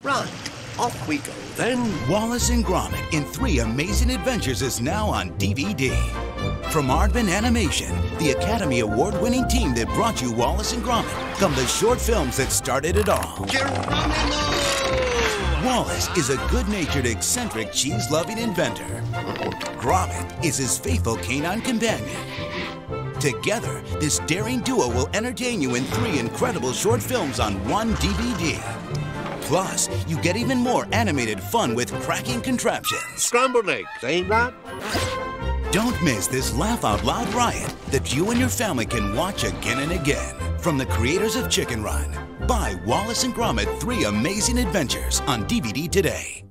Right, off we go then. Wallace and Gromit in 3 Amazing Adventures is now on DVD. From Aardman Animation, the Academy Award-winning team that brought you Wallace and Gromit, come the short films that started it all. Geronimo! Wallace is a good-natured, eccentric, cheese-loving inventor. Gromit is his faithful canine companion. Together, this daring duo will entertain you in 3 incredible short films on 1 DVD. Plus, you get even more animated fun with cracking contraptions. Scrambled eggs, ain't that? Don't miss this laugh-out-loud riot that you and your family can watch again and again. From the creators of Chicken Run, buy Wallace and Gromit 3 Amazing Adventures on DVD today.